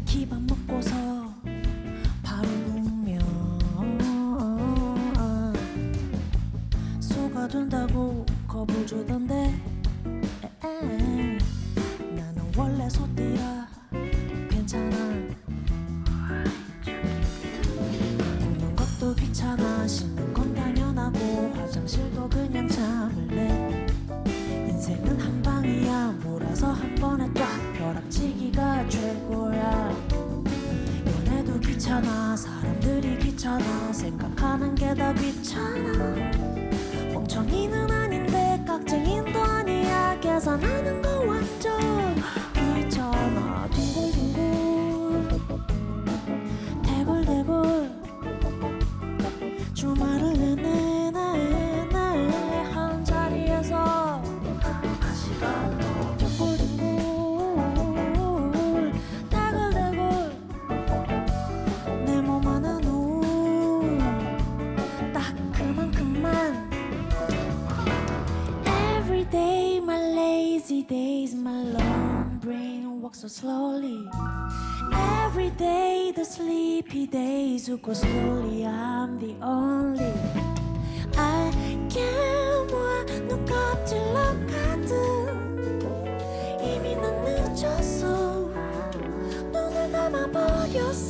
기밥 먹고서 바로 누우면 속아둔다고 겁을 주던데 나는 원래 소띠라 괜찮아. 굽는 것도 귀찮아. 씻는 건 당연하고 화장실도 그냥 참을래. 인생은 한 방이야. 몰아서 한 번에 쫙 벼락치기가 최고야. 연애도 귀찮아. 사람들이 귀찮아. 생각하는 게 다 귀찮아. 멍청이는 아닌데 깍쟁이도 아니야. 계산하는 거 완전 귀찮아. 둥글둥글 대굴대굴 주말을 내내 한 자리에서 둥글둥글 대굴대굴 내 몸 하나는 딱 그만큼만. Every day my lazy days, my long brain walks so slowly. Every day the sleepy days who go slowly. I'm the only. 알게 뭐야 눈 껍질로 가득. 이미 난 늦었어. 눈을 감아버렸어.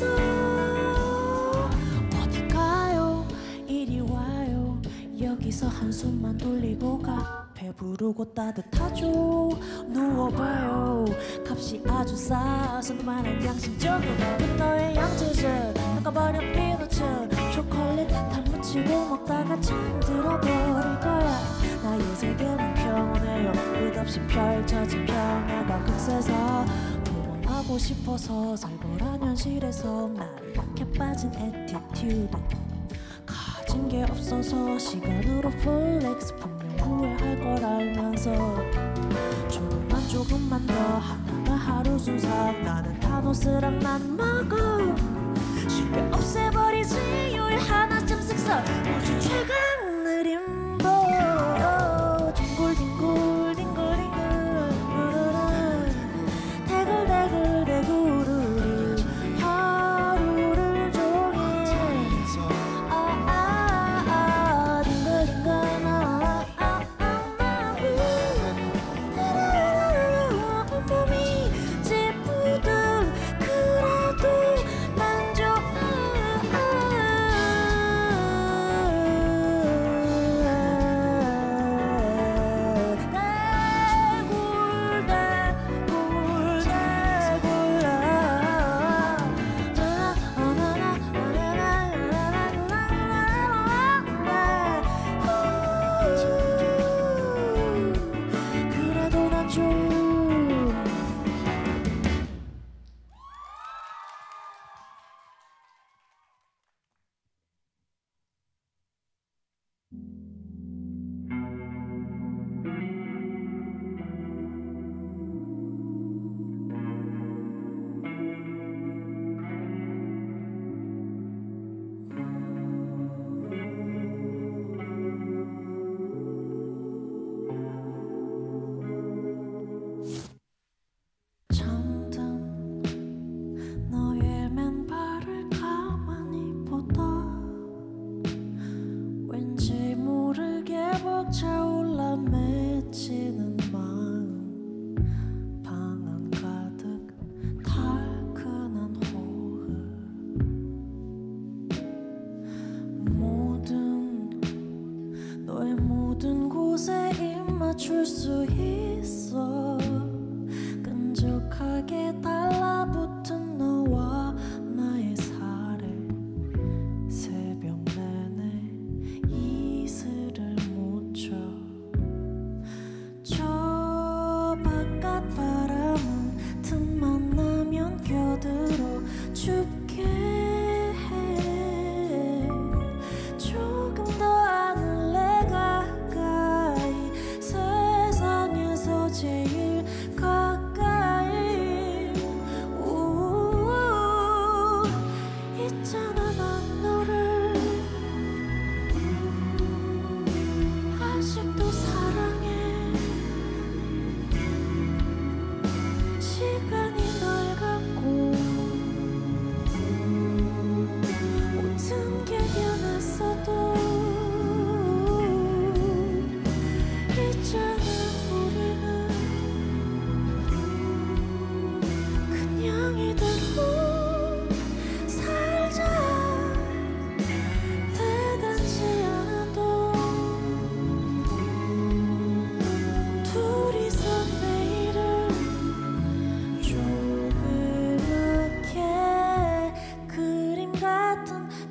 어디 가요 이리 와요. 여기서 한숨만 돌리고 가. 배부르고 따뜻하죠. 누워봐요. 값이 아주 싸서 그만한 양심적인 그 너의 양치질 나가버린 피너츠 초콜릿 다 묻히고 먹다가 잠들어버릴 거야. 나의 세계는 평온해요. 끝없이 펼쳐진 평야가 끝에서 도망하고 싶어서 살벌한 현실에서 나를 약해 빠진 애티튜드. 가진 게 없어서 시간으로 플렉스. 후회할 걸 알면서 조금만 더 하다가 하루 순삭. 나는 타노스랑 난 먹어. 쉽게 없애버리지 요일 하나쯤 쓱서. 우주 최강 느림보 뒹굴뒹굴 뒹굴뒹굴 대굴대굴 대구르르 하루를 종일 뒹굴뒹굴 몸이 찌푸든 그래도 난 좋아. 그래도 난 좋아. 잠든 너의 맨발을 가만히 보다 왠지 모르게 벅차올라 맺히는 마음. 방 안 가득 달큰한 호흡. 너의 모든 곳에 입 맞출 수 있어. 끈적하게 달라붙은 너와 나의 살에 새벽 내내 이슬을 묻혀. 저 바깥 바람은 틈만 나면 껴들어 춥게 해. 조금 더 하늘에 가까이 세상에서 제일 가까이. 있잖아 난 너를 아직도 사랑해. 시간이 날 갖고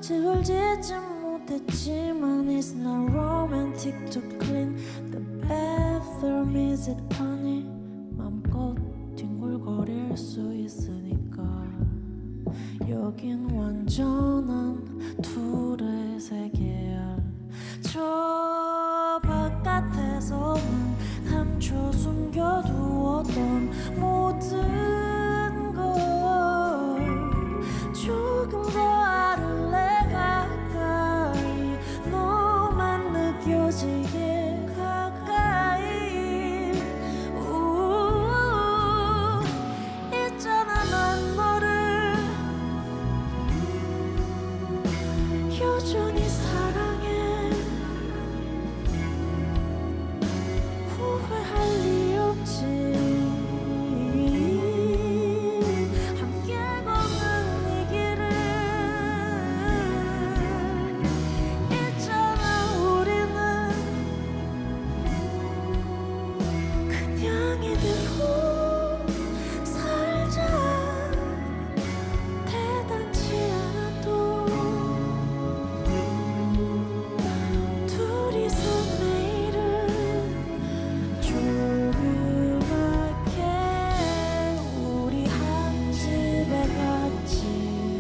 집을 짓지 못했지만 it's not romantic to clean the bathroom. Is it funny? 맘껏 뒹굴거릴 수 있으니까 여긴 완전한 둘의 세계야. 저 바깥에서는 감춰 숨겨두었던 모든 걸 조금 더 알을래. 가까이 너만 느껴지게 가까이. 있잖아 난 너를 여전히 사랑해. 후회할 리 없지. 함께 걷는 이 길을 있잖아 우리는 그냥 이대로 살자. 대단치 않아도 둘이서 내일은 조그맣게 우리 한 집에 같이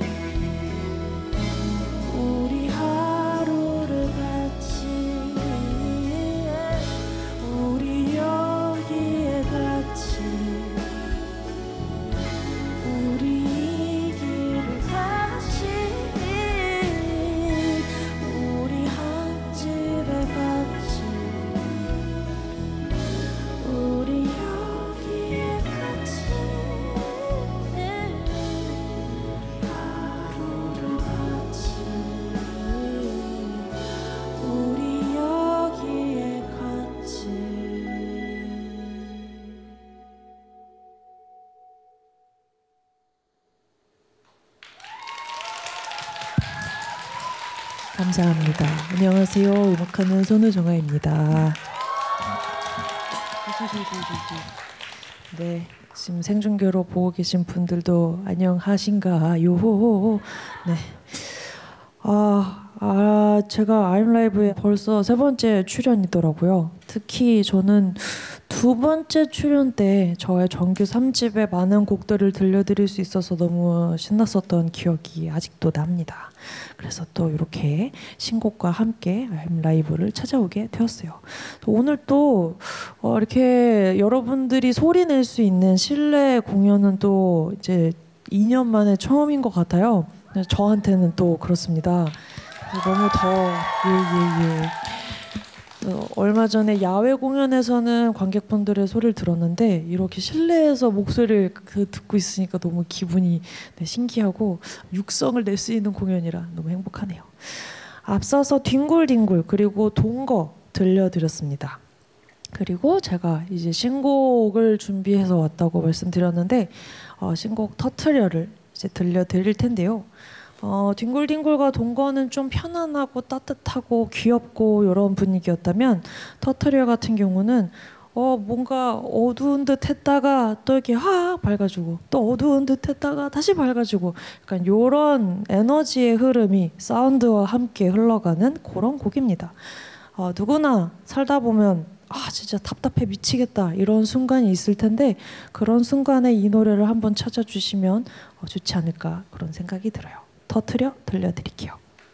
우리 하루를 같이 우리 여기에 같이 우리 이 길을 같이 우리 한 집에 같이 우리 여기에 같이 하루를 같이 우리 여기에 같이. 감사합니다. 안녕하세요. 음악하는 손우정아입니다. 네, 지금 생중계로 보고 계신 분들도 안녕하신가요? 네. 제가 아임라이브에 벌써 3번째 출연이더라고요. 특히 저는 2번째 출연 때 저의 정규 3집의 많은 곡들을 들려드릴 수 있어서 너무 신났었던 기억이 아직도 납니다. 그래서 또 이렇게 신곡과 함께 아임라이브를 찾아오게 되었어요. 오늘 또 이렇게 여러분들이 소리 낼 수 있는 실내 공연은 또 이제 2년 만에 처음인 것 같아요. 저한테는 또 그렇습니다. 너무 얼마 전에 야외 공연에서는 관객분들의 소리를 들었는데 이렇게 실내에서 목소리를 듣고 있으니까 너무 기분이 신기하고 육성을 낼 수 있는 공연이라 너무 행복하네요. 앞서서 뒹굴뒹굴 그리고 동거 들려드렸습니다. 그리고 제가 이제 신곡을 준비해서 왔다고 말씀드렸는데 신곡 터트려를 이제 들려드릴 텐데요. 뒹굴뒹굴과 동거는 좀 편안하고 따뜻하고 귀엽고 이런 분위기였다면 터트려 같은 경우는 뭔가 어두운 듯 했다가 또 이렇게 확 밝아지고 또 어두운 듯 했다가 다시 밝아지고 약간 이런 에너지의 흐름이 사운드와 함께 흘러가는 그런 곡입니다. 누구나 살다 보면 진짜 답답해 미치겠다 이런 순간이 있을 텐데 그런 순간에 이 노래를 한번 찾아주시면 좋지 않을까 그런 생각이 들어요. 터트려 들려드릴게요.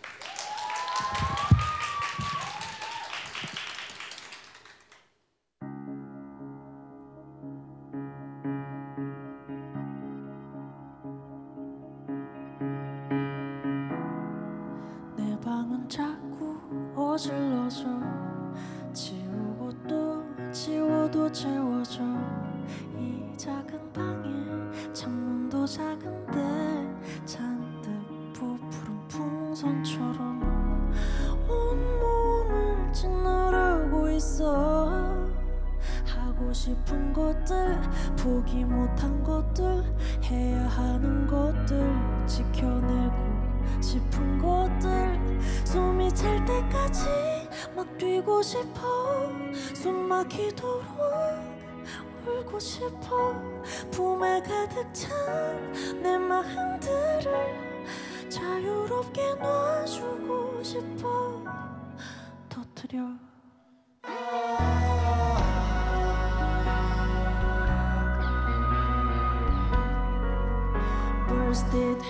내 방은 자꾸 어질러져. 지우고 또 지워도 채워져. 이 작은 방에 창문도 작은데 잔뜩 부푸른 풍선처럼 온몸을 짓누르고 있어. 하고 싶은 것들 포기 못한 것들 해야 하는 것들 지켜내고 싶은 것들 숨이 찰 때까지 막 뛰고 싶어. 숨 막히도록 울고 싶어. 품에 가득 찬 내 마음들을 자유롭게 놔주고 싶어 터뜨려 Burst it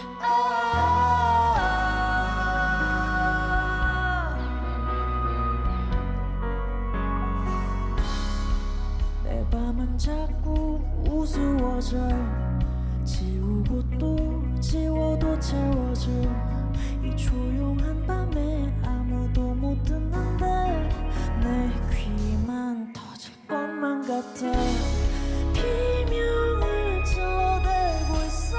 내 밤은 자꾸 우스워져 지우고 또 지워도 채워져 이 조용한 밤에 아무도 못 듣는데 내 귀만 터질 것만 같아 비명을 질러대고 있어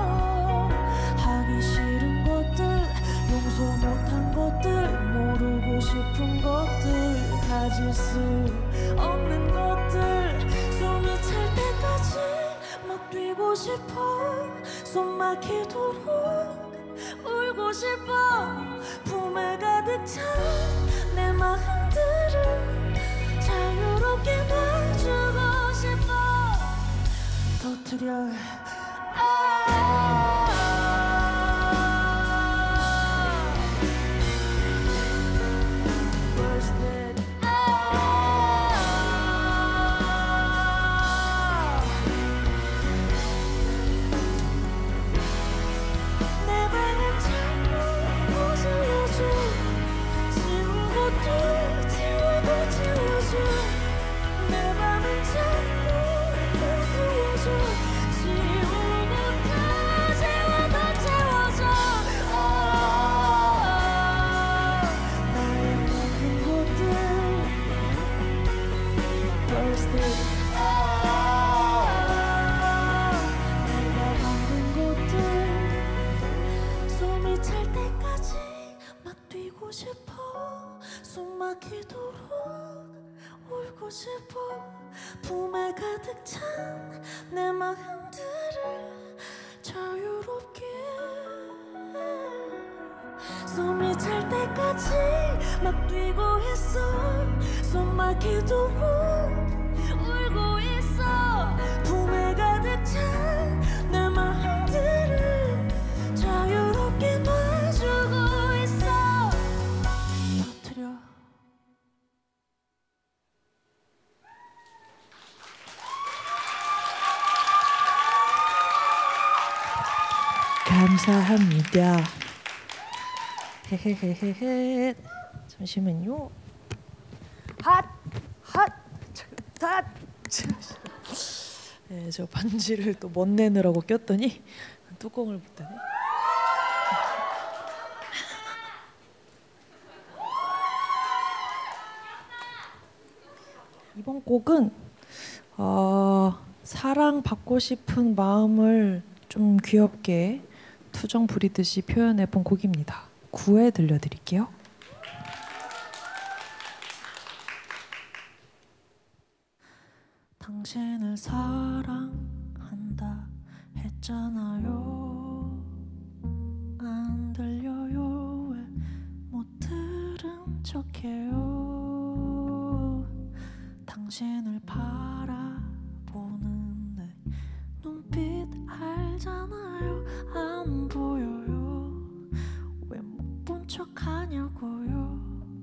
하기 싫은 것들 용서 못한 것들 모르고 싶은 것들 가질 수 없는 것들 숨이 찰 때까지 막 뛰고 싶어 숨 막히도록 울고 싶어 품에 가득 찬 내 마음들을 자유롭게 놔주고 싶어 터뜨려 울고 싶어 품에 가득 찬 내 마음들을 자유롭게 숨이 찰 때까지 막 뛰고 있어 숨 막히도록 울고 있어 품에 가득 찬 내 마음들을 자유롭게 놔주고 있어 터뜨려 감사합니다. 헤헤헤헤헤. 잠시만요. 핫! 네, 저 반지를 또 멋내느라고 꼈더니 뚜껑을 못 떼네. 이번 곡은 사랑받고 싶은 마음을 좀 귀엽게 투정 부리듯이 표현해본 곡입니다. 9회 들려드릴게요. 당신을 사랑한다 했잖아요. 안 들려요. 왜 못 들은 척해요. 당신을 바라보는 내 눈빛 알잖아요. 안 보여요. 왜 못 본 척하냐고요.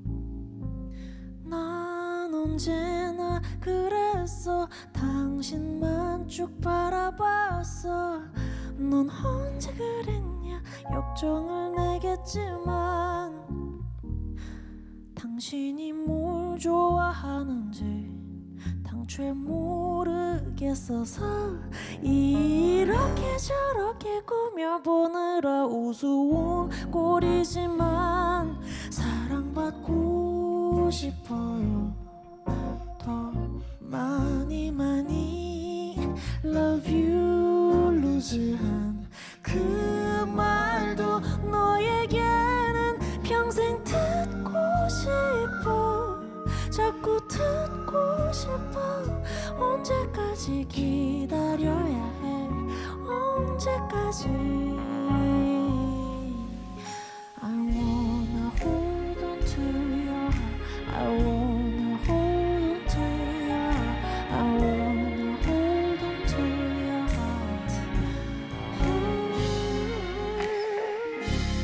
난 언제나 그랬어. 당신만 쭉 바라봤어. 넌 언제 그랬냐. 역정을 내겠지만 당신이 뭘 좋아하는지 당초에 모르겠어서 이렇게 저렇게 꾸며보느라 우스운 꼴이지만 사랑받고 싶어요. 더 많이 Love you 루즈한 그 말도 너에게는 평생 듣고 싶어. 자꾸 듣고 싶어. 언제까지 기다려야 해. 언제까지. I wanna hold on to your heart. I wanna hold on to your heart. I wanna hold on to your heart.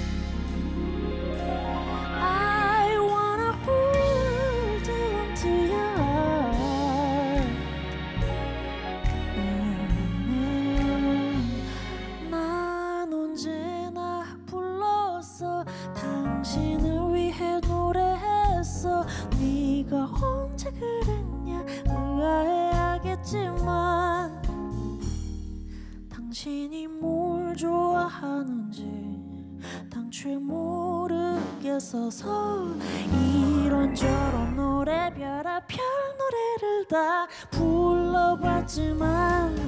당신을 위해 노래했어. 네가 언제 그랬냐 의아해하겠지만 당신이 뭘 좋아하는지 당초에 모르겠어서 이런저런 노래 별의별 노래를 다 불러봤지만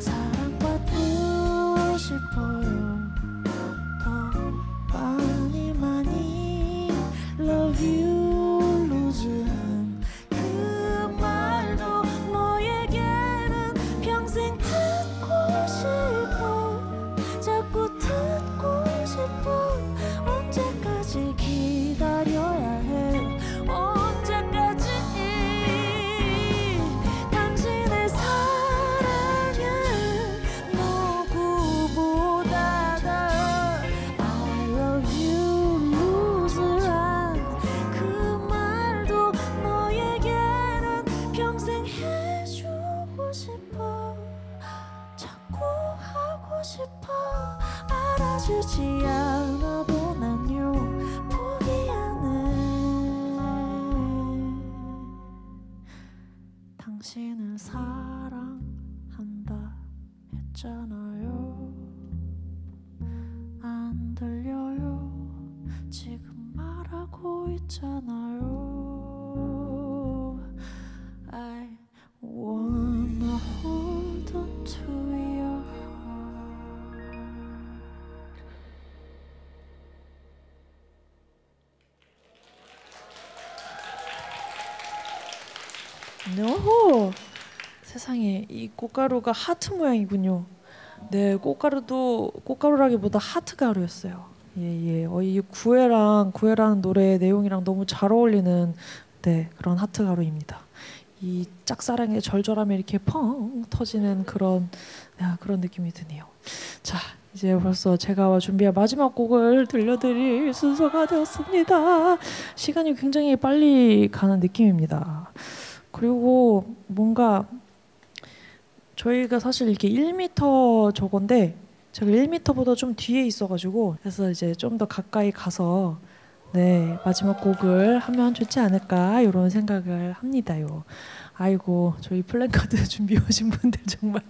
사랑받고 싶어요. 더 많이 많이 Love you 루즈한 그 말도 너에게는 평생 듣고 싶어. 자꾸 듣고 싶어. 언제까지 기다려야 해. 언제까지 당신의 사랑은 누구보다 더 I love you 루즈한 그 말도 너에게는 평생 해주고 싶어. 자꾸 하고 싶어. 알아주지 않아도 난요 포기 안 해. 당신을 사랑한다 했잖아요. 안 들려요. 지금 말하고 있잖아요. I wanna hold on to your heart. 노! 세상에 이 꽃가루가 하트 모양이군요. 네, 꽃가루라기보다 하트 가루였어요. 예. 이 구애라는 노래의 내용이랑 너무 잘 어울리는 네, 그런 하트 가루입니다. 이 짝사랑의 절절함이 이렇게 펑 터지는 그런 느낌이 드네요. 자, 이제 벌써 제가 준비한 마지막 곡을 들려드릴 순서가 되었습니다. 시간이 굉장히 빨리 가는 느낌입니다. 그리고 뭔가 저희가 사실 이렇게 1m 저건데 제가 1m보다 좀 뒤에 있어가지고 그래서 이제 좀 더 가까이 가서 네 마지막 곡을 하면 좋지 않을까 이런 생각을 합니다요. 아이고 저희 플랜카드 준비해 오신 분들 정말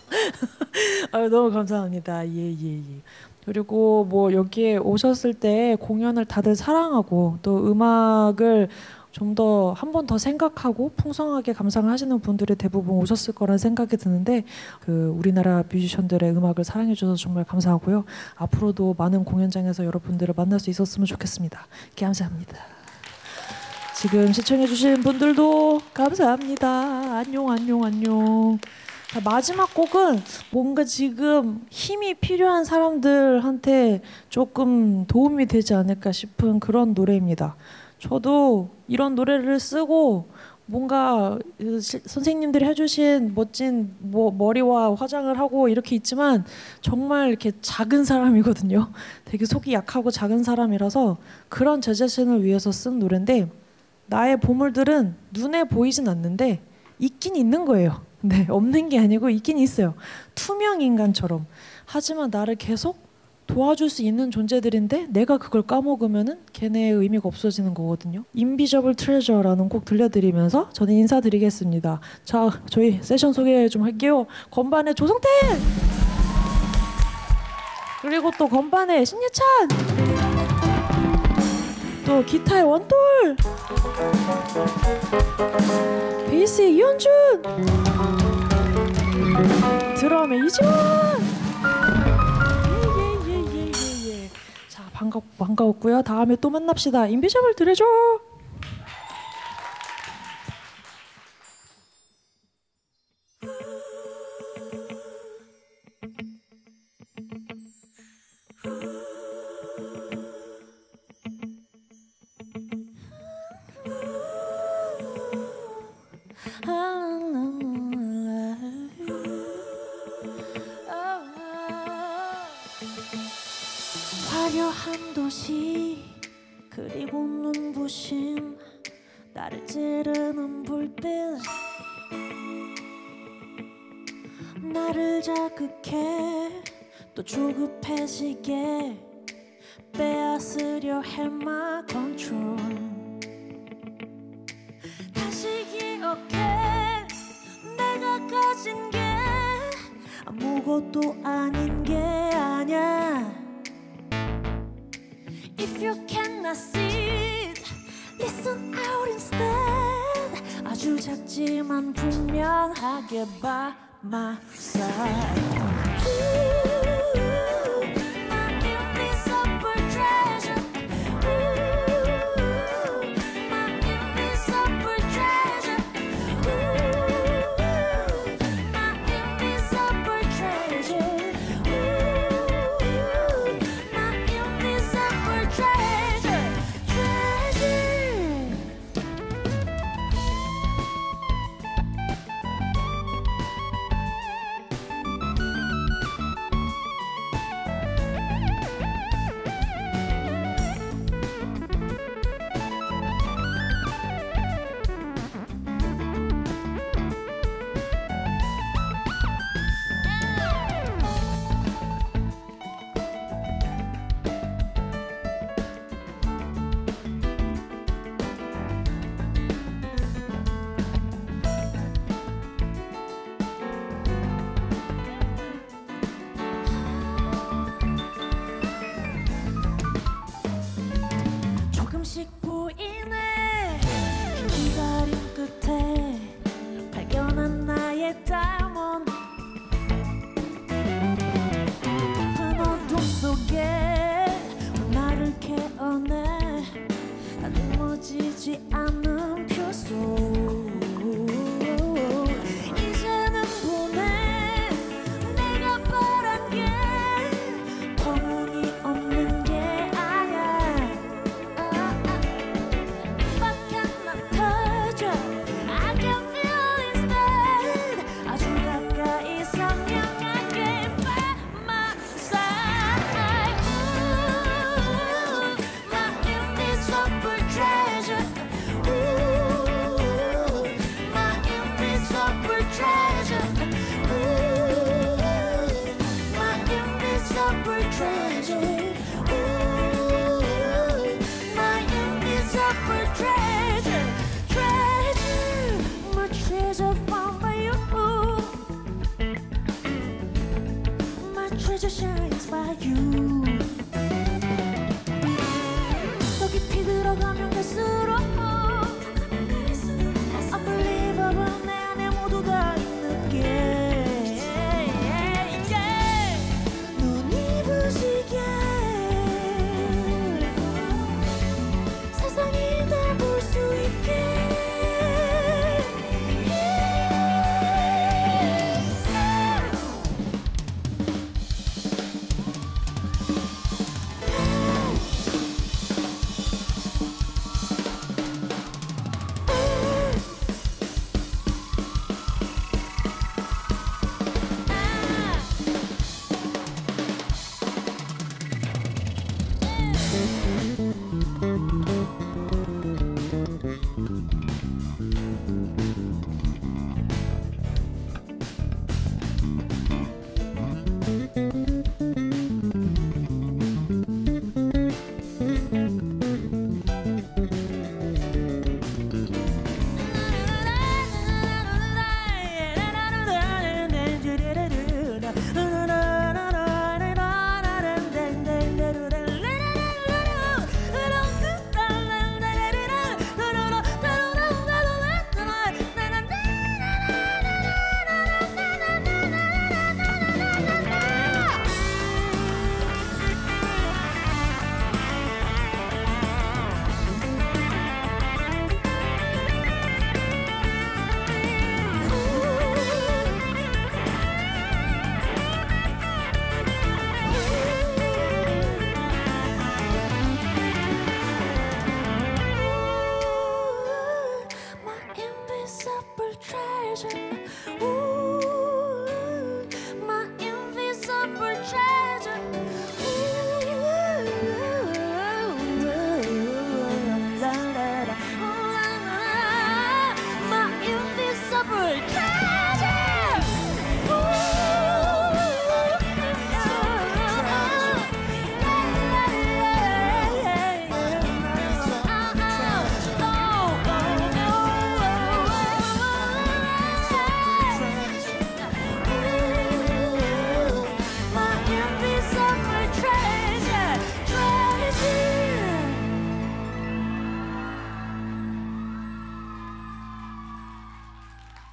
아유, 너무 감사합니다. 예. 그리고 뭐 여기에 오셨을 때 공연을 다들 사랑하고 또 음악을 좀 더 한 번 더 생각하고 풍성하게 감상을 하시는 분들이 대부분 오셨을 거란 생각이 드는데 그 우리나라 뮤지션들의 음악을 사랑해 주셔서 정말 감사하고요. 앞으로도 많은 공연장에서 여러분들을 만날 수 있었으면 좋겠습니다. 감사합니다. 지금 시청해 주신 분들도 감사합니다. 안녕. 마지막 곡은 뭔가 지금 힘이 필요한 사람들한테 조금 도움이 되지 않을까 싶은 그런 노래입니다. 저도 이런 노래를 쓰고 뭔가 선생님들이 해주신 멋진 머리와 화장을 하고 이렇게 있지만 정말 이렇게 작은 사람이거든요. 되게 속이 약하고 작은 사람이라서 그런 제 자신을 위해서 쓴 노래인데 나의 보물들은 눈에 보이진 않는데 있긴 있는 거예요. 네, 없는 게 아니고 있긴 있어요. 투명 인간처럼. 하지만 나를 계속 도와줄 수 있는 존재들인데 내가 그걸 까먹으면은 걔네의 의미가 없어지는 거거든요. Invisible Treasure라는 곡 들려드리면서 저는 인사드리겠습니다. 자, 저희 세션 소개 좀 할게요. 건반의 조성태! 그리고 또 건반의 신예찬! 또 기타의 원돌! 베이스의 이현준! 드럼의 이지원! 자, 반가웠고요. 다음에 또 만납시다. 인비저블 드레저! 화려한 도시 그리고 눈부심 나를 찌르는 불빛 나를 자극해 또 조급해지게 빼앗아 다스려 해 my control. 다시 기억해 내가 가진 게 아무것도 아닌 게 아냐. If you cannot see it, listen out instead. 아주 작지만 분명하게 by my side. My invisible treasure. My invisible treasure. My invisible treasure. My invisible treasure.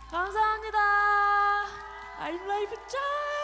감사합니다. I'm live 짱!